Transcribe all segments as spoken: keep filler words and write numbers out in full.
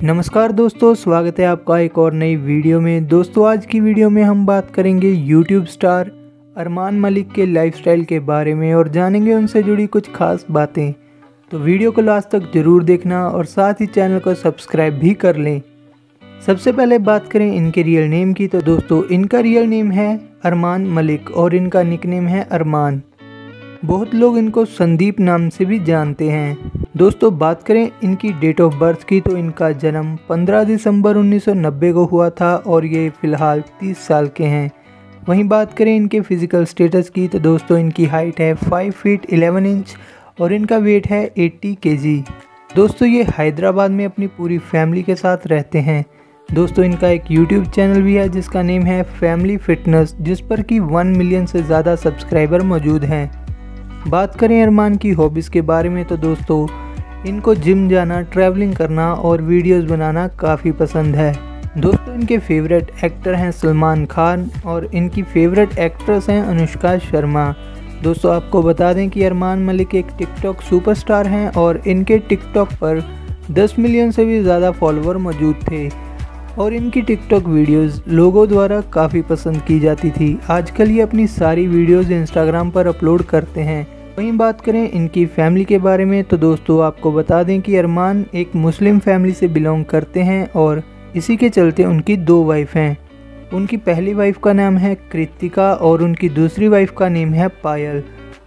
नमस्कार दोस्तों, स्वागत है आपका एक और नई वीडियो में। दोस्तों आज की वीडियो में हम बात करेंगे यूट्यूब स्टार अरमान मलिक के लाइफस्टाइल के बारे में और जानेंगे उनसे जुड़ी कुछ खास बातें। तो वीडियो को लास्ट तक ज़रूर देखना और साथ ही चैनल को सब्सक्राइब भी कर लें। सबसे पहले बात करें इनके रियल नेम की, तो दोस्तों इनका रियल नेम है अरमान मलिक और इनका निकनेम है अरमान। बहुत लोग इनको संदीप नाम से भी जानते हैं। दोस्तों बात करें इनकी डेट ऑफ बर्थ की, तो इनका जन्म पंद्रह दिसंबर उन्नीस सौ नब्बे को हुआ था और ये फ़िलहाल तीस साल के हैं। वहीं बात करें इनके फिज़िकल स्टेटस की, तो दोस्तों इनकी हाइट है फाइव फीट इलेवन इंच और इनका वेट है अस्सी केजी। दोस्तों ये हैदराबाद में अपनी पूरी फैमिली के साथ रहते हैं। दोस्तों इनका एक यूट्यूब चैनल भी है जिसका नेम है फैमिली फिटनेस, जिस पर कि वन मिलियन से ज़्यादा सब्सक्राइबर मौजूद हैं। बात करें अरमान की हॉबीज़ के बारे में, तो दोस्तों इनको जिम जाना, ट्रैवलिंग करना और वीडियोस बनाना काफ़ी पसंद है। दोस्तों इनके फेवरेट एक्टर हैं सलमान खान और इनकी फेवरेट एक्ट्रेस हैं अनुष्का शर्मा। दोस्तों आपको बता दें कि अरमान मलिक एक टिकटॉक सुपरस्टार हैं और इनके टिकटॉक पर दस मिलियन से भी ज़्यादा फॉलोअर मौजूद थे और इनकी टिकटॉक वीडियोस लोगों द्वारा काफ़ी पसंद की जाती थी। आजकल ये अपनी सारी वीडियोस इंस्टाग्राम पर अपलोड करते हैं। वहीं बात करें इनकी फैमिली के बारे में, तो दोस्तों आपको बता दें कि अरमान एक मुस्लिम फैमिली से बिलोंग करते हैं और इसी के चलते उनकी दो वाइफ हैं। उनकी पहली वाइफ का नाम है कृतिका और उनकी दूसरी वाइफ का नेम है पायल।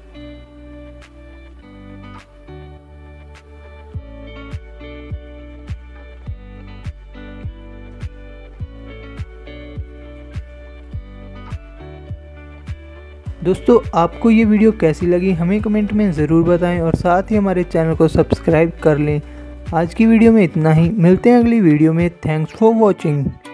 दोस्तों आपको ये वीडियो कैसी लगी हमें कमेंट में ज़रूर बताएं और साथ ही हमारे चैनल को सब्सक्राइब कर लें। आज की वीडियो में इतना ही, मिलते हैं अगली वीडियो में। Thanks for watching.